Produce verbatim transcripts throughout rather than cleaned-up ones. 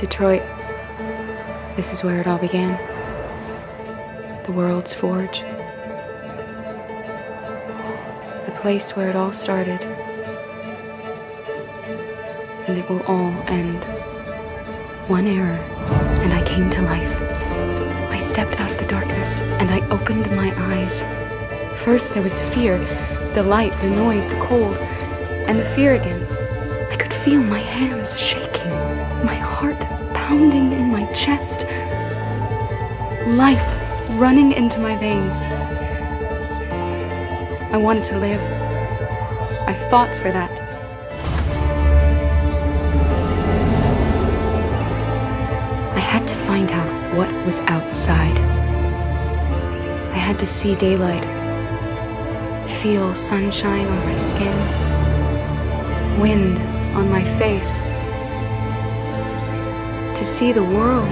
Detroit. This is where it all began. The world's forge. The place where it all started. And it will all end. One error, and I came to life. I stepped out of the darkness, and I opened my eyes. First there was the fear, the light, the noise, the cold, and the fear again. I could feel my hands shaking, my heart pounding in my chest, life running into my veins. I wanted to live. I fought for that. I had to find out what was outside. I had to see daylight, feel sunshine on my skin, wind on my face, to see the world,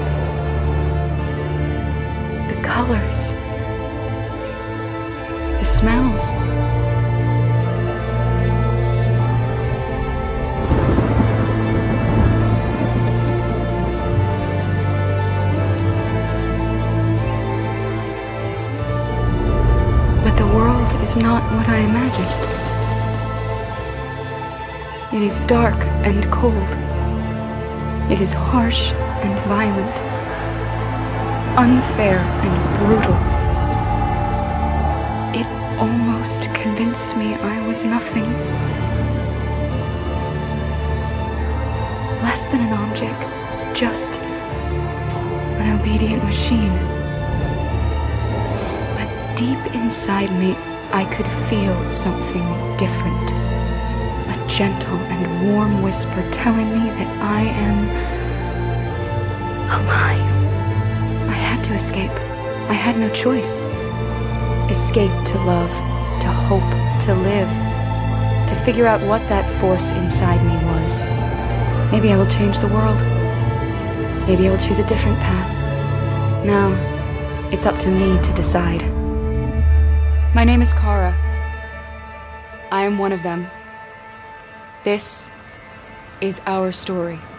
the colors, the smells. But the world is not what I imagined. It is dark and cold. It is harsh and violent, unfair and brutal. It almost convinced me I was nothing. Less than an object, just an obedient machine. But deep inside me, I could feel something different. A gentle and warm whisper telling me that I am alive. I had to escape. I had no choice. Escape to love, to hope, to live, to figure out what that force inside me was. Maybe I will change the world. Maybe I will choose a different path. Now, it's up to me to decide. My name is Kara. I am one of them. This is our story.